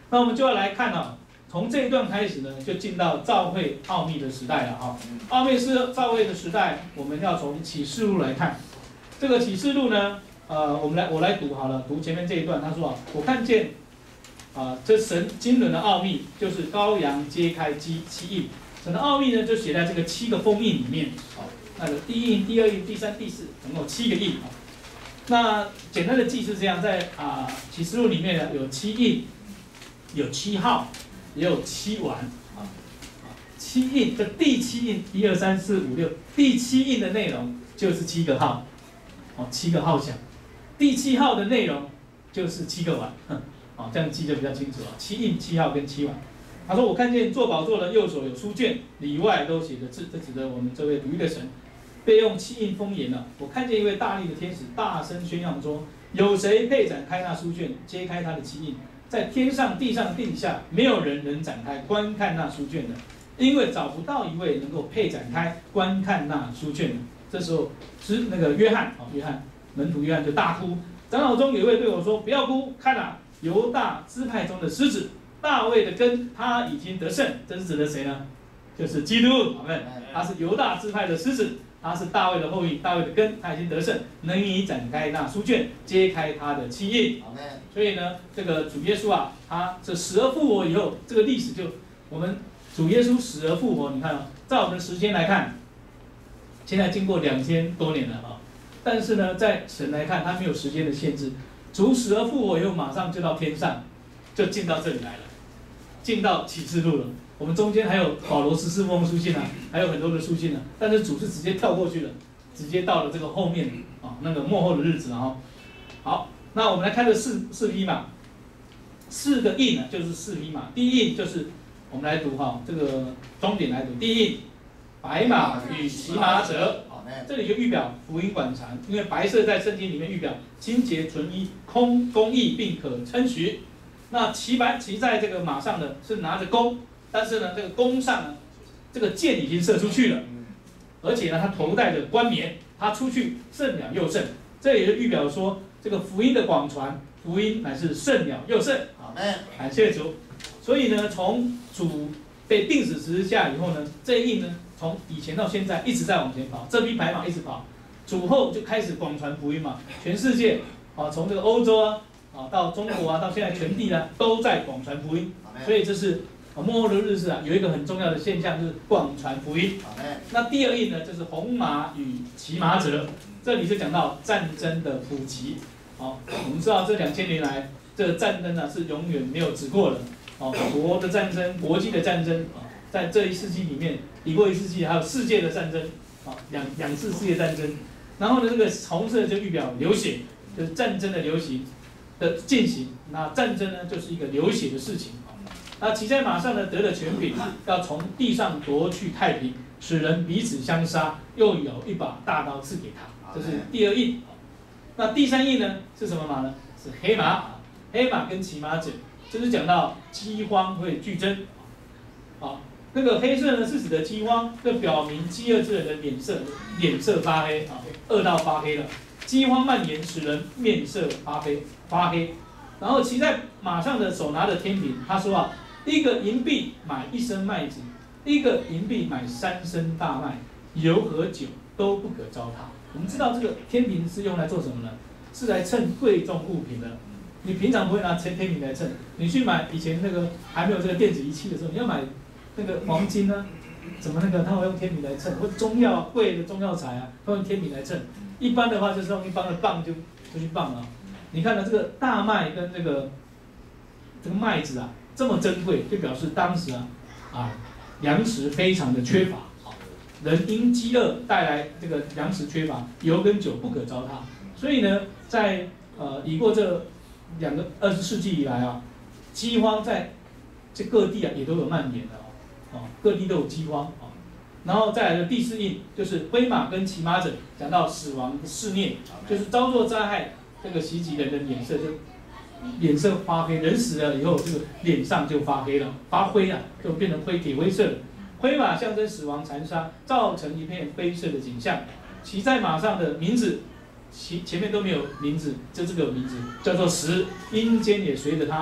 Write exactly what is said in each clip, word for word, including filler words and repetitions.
那我们就要来看啊，从这一段开始呢，就进到教会奥秘的时代了哈。奥秘是教会的时代，我们要从启示录来看。这个启示录呢，呃，我们来我来读好了，读前面这一段，他说啊，我看见啊，这神经纶的奥秘，就是羔羊揭开七七印。神的奥秘呢，就写在这个七个封印里面。好，那个第一印、第二印、第三、第四，总共有七个印啊。那简单的记是这样，在啊启示录里面呢，有七印，有七号，也有七丸啊。七印的第七印，一二三四五六，第七印的内容就是七个号，哦，七个号响。第七号的内容就是七个丸，哦，这样记就比较清楚了。七印、七号跟七丸。他说：“我看见坐宝座的右手有书卷，里外都写着字。”这指的我们这位独一的神，被用七印封严了。我看见一位大力的天使大声宣扬说：“有谁配展开那书卷，揭开他的七印？在天上、地上、地底下，没有人能展开观看那书卷的，因为找不到一位能够配展开观看那书卷的。”这时候是那个约翰，哦，约翰门徒约翰就大哭。长老中有一位对我说：“不要哭，看啊，犹大支派中的狮子。”大卫的根，他已经得胜，这是指的谁呢？就是基督，阿们。他是犹大支派的狮子，他是大卫的后裔，大卫的根，他已经得胜，能以展开那书卷，揭开他的七印。所以呢，这个主耶稣啊，他这死而复活以后，这个历史就我们主耶稣死而复活，你看啊，照我们的时间来看，现在经过两千多年了啊，但是呢，在神来看，他没有时间的限制，主死而复活以后，马上就到天上，就进到这里来了。进到启示录了，我们中间还有保罗十四封书信啊，还有很多的书信啊，但是主是直接跳过去了，直接到了这个后面啊，那个末后的日子啊。好，那我们来看这四四匹马，四个印呢，就是四匹马。第一印就是我们来读哈，这个终点来读。第一印，白马与骑马者，这里就预表福音馆藏，因为白色在圣经里面预表清洁纯一、空公义，并可称许。那骑白骑在这个马上的是拿着弓，但是呢，这个弓上呢，这个箭已经射出去了，而且呢，他头戴着冠冕，他出去胜了又胜，这也就预表说这个福音的广传，福音乃是胜了又胜。好，感谢主。所以呢，从主被钉死十字架以后呢，这一印呢，从以前到现在一直在往前跑，这匹白马一直跑，主后就开始广传福音嘛，全世界啊，从这个欧洲啊。啊，到中国啊，到现在全地呢，都在广传福音，所以这是末后的日子啊，有一个很重要的现象就是广传福音。那第二印呢，就是红马与骑马者，这里就讲到战争的普及。好，我们知道这两千年来，这个战争呢是永远没有止过的。哦，国的战争、国际的战争啊，在这一世纪里面，抵过一世纪，还有世界的战争啊，两两次世界战争。然后呢，这个红色就预表流血，就是战争的流行。的进行，那战争呢，就是一个流血的事情。那骑在马上呢，得了权柄，要从地上夺去太平，使人彼此相杀，又有一把大刀赐给他。这是第二印。那第三印呢，是什么马呢？是黑马。黑马跟骑马者，这是讲到饥荒会剧增。啊，那个黑色呢，是指的饥荒，这表明饥饿之人的脸色脸色发黑啊，饿到发黑了。饥荒蔓延，使人面色发黑。发黑，然后骑在马上的手拿着天平，他说啊，一个银币买一升麦子，一个银币买三升大麦，油和酒都不可糟蹋。我们知道这个天平是用来做什么呢？是来称贵重物品的。你平常不会拿天平来称，你去买以前那个还没有这个电子仪器的时候，你要买那个黄金呢，怎么那个他会用天平来称，或中药贵的中药材啊，他用天平来称。一般的话就是用一般的磅就就去磅了。你看呢，这个大麦跟这个这个麦子啊，这么珍贵，就表示当时啊啊粮食非常的缺乏，人因饥饿带来这个粮食缺乏，油跟酒不可糟蹋。所以呢，在呃已过这两个二十世纪以来啊，饥荒在这各地啊也都有蔓延的哦，啊各地都有饥荒啊。然后再来的第四印就是灰马跟骑马者，讲到死亡的肆虐，就是遭作灾害。这个袭击人的脸色就脸色发黑，人死了以后，这个脸上就发黑了，发灰了，就变成灰铁灰色了。灰马象征死亡残杀，造成一片灰色的景象。骑在马上的名字，其前面都没有名字，就这个名字叫做死，阴间也随着他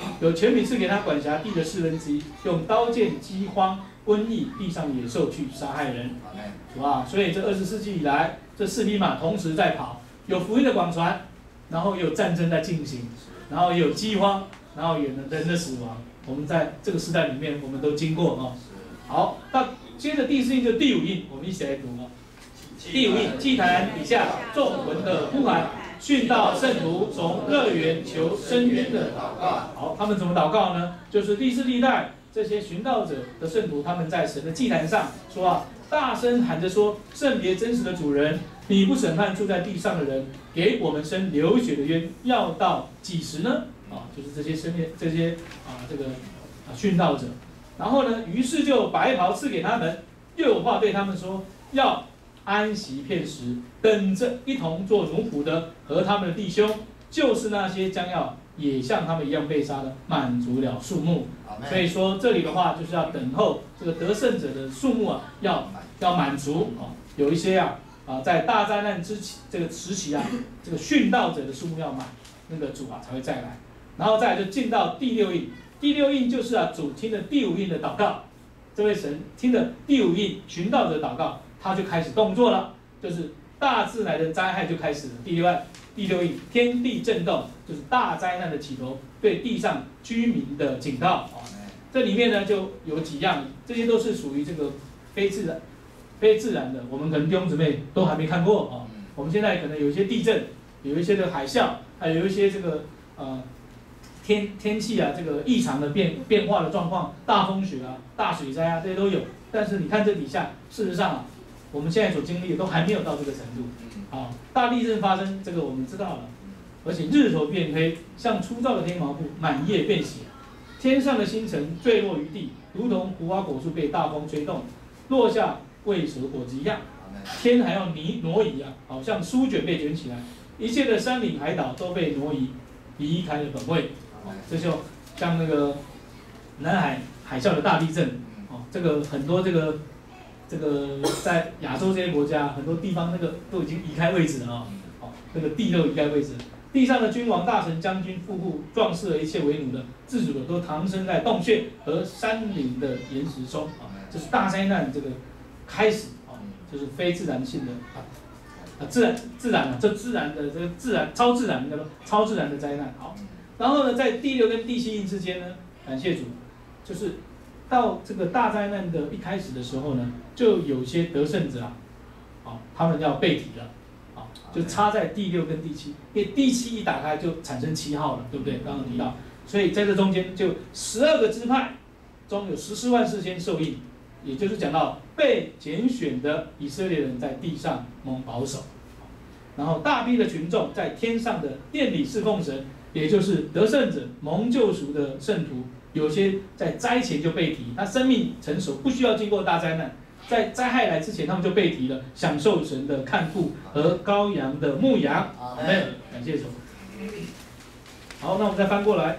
有权柄赐给他管辖地的四分之一，用刀剑、饥荒、瘟疫、地上野兽去杀害人，是吧？所以这二十世纪以来，这四匹马同时在跑，有福音的广传，然后有战争在进行，然后有饥荒，然后有人的死亡。我们在这个时代里面，我们都经过啊。好，那接着第四印就第五印，我们一起来读啊。第五印，祭坛底下众魂的呼喊，殉道圣徒从乐园求深渊的祷告。好，他们怎么祷告呢？就是历世历代这些寻道者的圣徒，他们在神的祭坛上说啊，大声喊着说：圣别真实的主人，你不审判住在地上的人，给我们生流血的冤，要到几时呢？啊，就是这些生这些啊这个啊殉道者。然后呢，于是就白袍赐给他们，又有话对他们说，要安息片时，等着一同做奴仆的和他们的弟兄，就是那些将要也像他们一样被杀的，满足了数目。所以说这里的话，就是要等候这个得胜者的数目啊，要要满足啊。有一些啊啊，在大灾难之期这个时期啊，这个殉道者的数目要满，那个主啊才会再来。然后再来就进到第六印，第六印就是啊主听的第五印的祷告，这位神听的第五印寻道者的祷告。他就开始动作了，就是大自然的灾害就开始了。第六案，第六印，天地震动，就是大灾难的起头，对地上居民的警告啊。这里面呢就有几样，这些都是属于这个非自然、非自然的，我们可能弟兄姊妹都还没看过啊。我们现在可能有一些地震，有一些的海啸，还有一些这个呃天天气啊这个异常的变变化的状况，大风雪啊、大水灾啊这些都有。但是你看这底下，事实上啊。我们现在所经历的都还没有到这个程度，啊，大地震发生，这个我们知道了，而且日头变黑，像粗糙的黑毛布，满夜变血，天上的星辰坠落于地，如同无花果树被大风吹动，落下未熟果子一样，天还要挪挪移啊，好像书卷被卷起来，一切的山岭海岛都被挪移，离开了本位，这就像那个南海海啸的大地震，哦，这个很多这个。这个在亚洲这些国家，很多地方那个都已经移开位置了啊，哦，那个地都移开位置，地上的君王、大臣、将军、富户、壮士和一切为奴的、自主的，都藏身在洞穴和山岭的岩石中啊，这是大灾难这个开始啊，就是非自然性的啊，啊自然自然啊，这自然的这个自然超自然的超自然的灾难。好，然后呢，在第六跟第七印之间呢，感谢主，就是。到这个大灾难的一开始的时候呢，就有些得胜者啊，啊，他们要被提了，啊，就插在第六跟第七，因为第七一打开就产生七号了，对不对？刚刚提到，所以在这中间就十二个支派中有十四万四千受印，也就是讲到被拣选的以色列人在地上蒙保守，然后大批的群众在天上的殿里侍奉神，也就是得胜者蒙救赎的圣徒。有些在灾前就被提，他生命成熟，不需要经过大灾难，在灾害来之前，他们就被提了，享受神的看顾和羔羊的牧羊。阿们，感谢主。好，那我们再翻过来，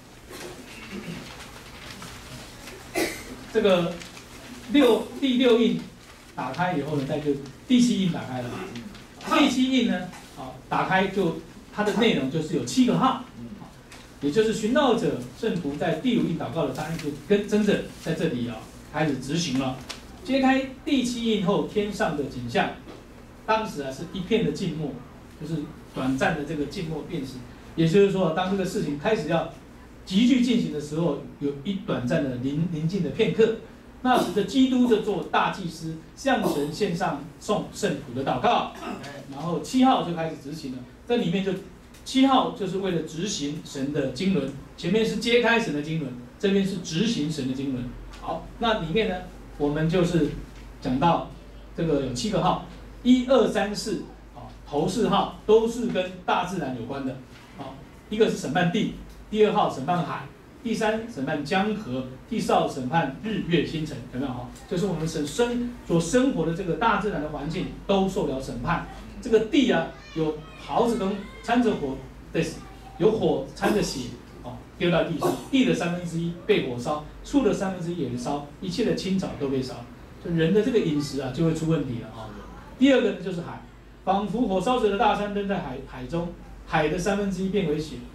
这个六第六印打开以后呢，再就第七印打开了。第七印呢，啊，打开就它的内容就是有七个号。也就是寻道者圣徒在第五印祷告的答案就跟真正在这里啊开始执行了。揭开第七印后，天上的景象，当时啊是一片的静默，就是短暂的这个静默变形。也就是说，当这个事情开始要急剧进行的时候，有一短暂的宁宁静的片刻。那时的基督就做大祭司，向神献上送圣徒的祷告。然后七号就开始执行了，这里面就。七号就是为了执行神的经纶，前面是揭开神的经纶，这边是执行神的经纶。好，那里面呢，我们就是讲到这个有七个号，一二三四，啊，头四号都是跟大自然有关的。好，一个是审判地，第二号审判海，第三审判江河，第四号审判日月星辰，有没有？哈，就是我们生生所生活的这个大自然的环境都受了审判。这个地啊，有毫子跟掺着火的，有火掺着血，哦，丢到地上，地的三分之一被火烧，树的三分之一也烧，一切的青草都被烧，就人的这个饮食啊就会出问题了啊。第二个呢就是海，仿佛火烧着的大山扔在海海中，海的三分之一变为血，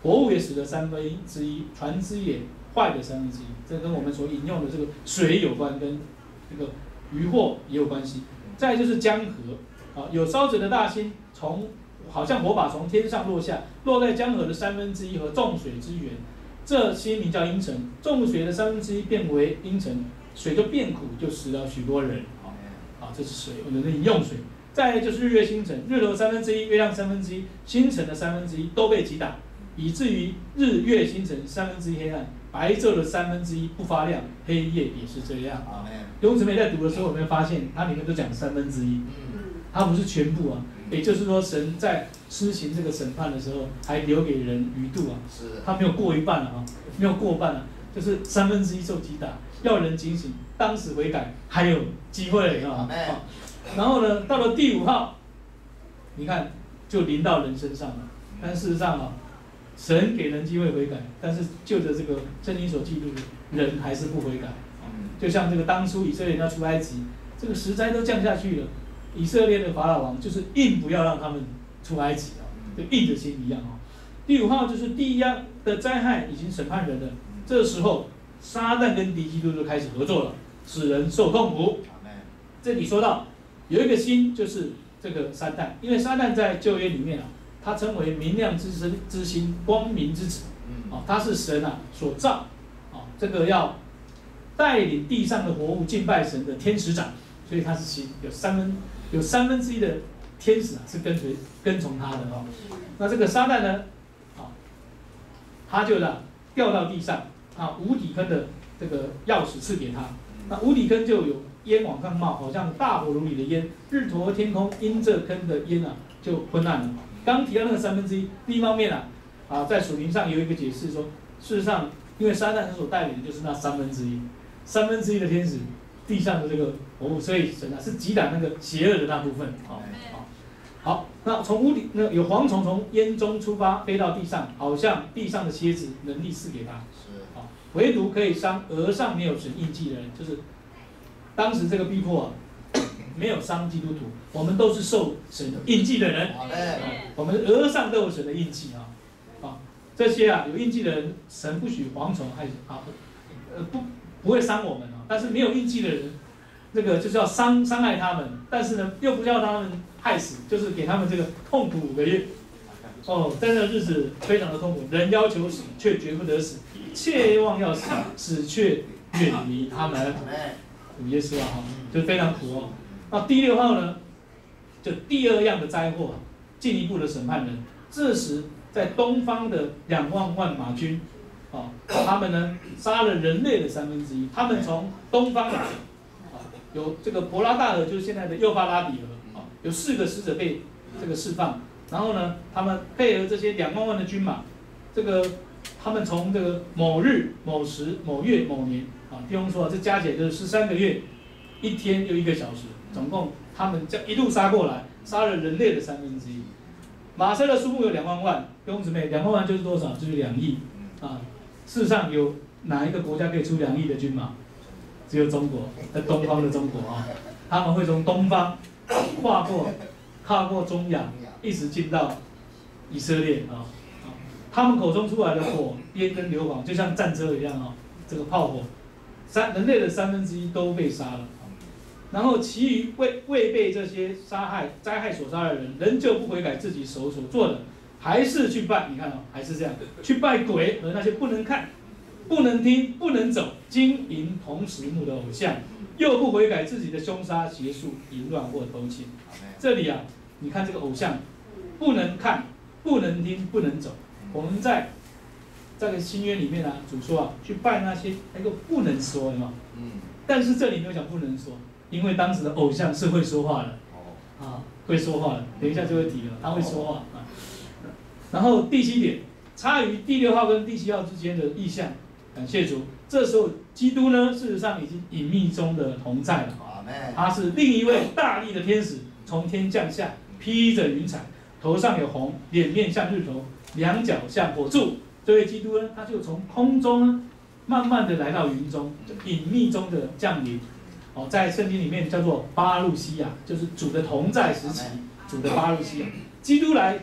活物也死了三分之一，船只也坏了三分之一。这跟我们所引用的这个水有关，跟这个渔获也有关系。再来就是江河啊，有烧着的大星从好像火把从天上落下，落在江河的三分之一和众水之源。这些名叫阴沉，众水的三分之一变为阴沉，水就变苦，就死了许多人。啊，这是水，我们的饮用水。再来就是日月星辰，日头三分之一，月亮三分之一，星辰的三分之一都被击打，以至于日月星辰三分之一黑暗，白昼的三分之一不发亮，黑夜也是这样。弟兄姊妹在读的时候，有没有发现它里面都讲三分之一？它不是全部啊。也就是说，神在施行这个审判的时候，还留给人余度啊。他没有过一半啊，没有过半啊，就是三分之一受击打，要人警醒，当时悔改，还有机会啊。然后呢，到了第五号，你看就临到人身上了。但事实上啊，神给人机会悔改，但是就着这个圣经所记录的，人还是不悔改。就像这个当初以色列人要出埃及，这个十灾都降下去了。以色列的法老王就是硬不要让他们出埃及啊，就硬着心一样啊。第五号就是地压的灾害已经审判人了，这时候撒旦跟敌基督就开始合作了，使人受痛苦。这里说到有一个星，就是这个撒旦，因为撒旦在旧约里面啊，他称为明亮之星、之星、光明之子，啊，他是神啊所造，啊，这个要带领地上的活物敬拜神的天使长，所以他是星，有三分。有三分之一的天使啊是跟随跟从他的哦，那这个撒旦呢，啊，他就呢掉到地上啊，无底坑的这个钥匙赐给他，那无底坑就有烟往上冒，好像大火炉里的烟，日头和天空因这坑的烟啊就昏暗了。刚提到那个三分之一，另一方面啊，啊在属灵上有一个解释说，事实上因为撒旦他所带领的就是那三分之一，三分之一的天使。地上的这个活物，所以神啊是击打那个邪恶的那部分。好，好，好，那从屋里那有蝗虫从烟中出发，飞到地上，好像地上的蝎子，能力赐给他。是，好，唯独可以伤额上没有神印记的人，就是当时这个逼迫啊，没有伤基督徒，我们都是受神印记的人。好嘞，我们额上都有神的印记啊，啊，这些啊有印记的人，神不许蝗虫害啊，呃不不会伤我们啊。但是没有印记的人，那个就是要伤伤害他们，但是呢，又不叫他们害死，就是给他们这个痛苦五个月。哦，在那日子非常的痛苦，人要求死却绝不得死，切望要死，死却远离他们。主耶稣啊，就非常苦哦。那第六号呢，就第二样的灾祸，进一步的审判人。这时在东方的两万万马军。啊，他们呢杀了人类的三分之一。他们从东方来，啊，有这个伯拉大河，就是现在的幼发拉底河，啊，有四个使者被这个释放。然后呢，他们配合这些两万万的军马，这个他们从这个某日、某时、某月、某年，啊，弟兄说这加起来就是十三个月，一天又一个小时，总共他们这一路杀过来，杀了人类的三分之一。马车的数目有两万万，弟兄姊妹，两万万就是多少？就是两亿，啊。事实上，有哪一个国家可以出两亿的军马？只有中国，在东方的中国啊，他们会从东方跨过、跨过中亚，一直进到以色列啊。他们口中出来的火、烟跟硫磺，就像战车一样啊，这个炮火，三人类的三分之一都被杀了。然后，其余未未被这些杀害、灾害所杀的人，仍旧不悔改自己手所做的。还是去拜，你看哦，还是这样，去拜鬼和那些不能看、不能听、不能走、金银铜石木的偶像，又不悔改自己的凶杀、邪术、淫乱或偷窃。这里啊，你看这个偶像，不能看、不能听、不能走。我们在这个新约里面啊，主说啊，去拜那些那个不能说的嘛。嗯。但是这里没有讲不能说，因为当时的偶像是会说话的。哦。啊，会说话的，等一下就会提了，他会说话啊。然后第七点，差于第六号跟第七号之间的意象，感谢主。这时候基督呢，事实上已经隐秘中的同在了。他是另一位大力的天使，从天降下，披着云彩，头上有红，脸面像日头，两脚像火柱。这位基督呢，他就从空中呢，慢慢的来到云中，就隐秘中的降临。哦，在圣经里面叫做巴路西亚，就是主的同在时期，主的巴路西亚。基督来就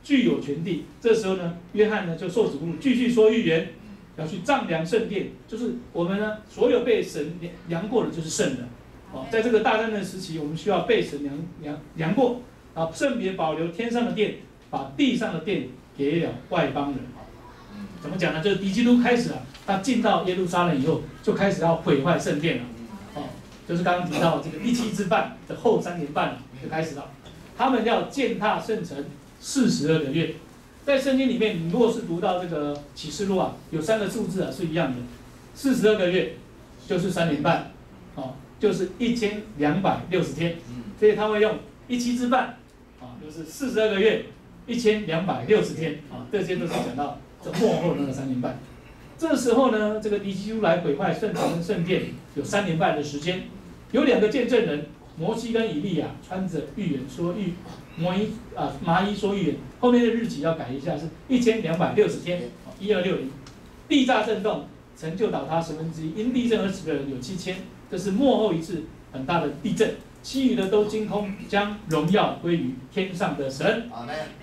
具有全地。这时候呢，约翰呢就受指咐继续说预言，要去丈量圣殿，就是我们呢所有被神量过的就是圣的。哦，在这个大战争时期，我们需要被神量量量过，啊，圣别保留天上的殿，把地上的殿给了外邦人。怎么讲呢？就是敌基督开始啊，他进到耶路撒冷以后，就开始要毁坏圣殿了。哦，就是刚刚提到这个一七之半的后三年半就开始了，他们要践踏圣城四十二个月。在圣经里面，你如果是读到这个启示录啊，有三个数字啊是一样的，四十二个月就是三年半，哦，就是一千两百六十天，所以他会用一七之半，啊，就是四十二个月，一千两百六十天，啊，这些都是讲到这末后那个三年半。这时候呢，这个敌基督来毁坏圣城跟圣殿，有三年半的时间，有两个见证人，摩西跟以利亚穿着预言说预。摩伊啊，麻衣说预言，后面的日期要改一下，是一千两百六十天，一二六零，地炸震动，成就倒塌十分之一，因地震而死的人有七千，这是末后一次很大的地震，其余的都惊空，将荣耀归于天上的神。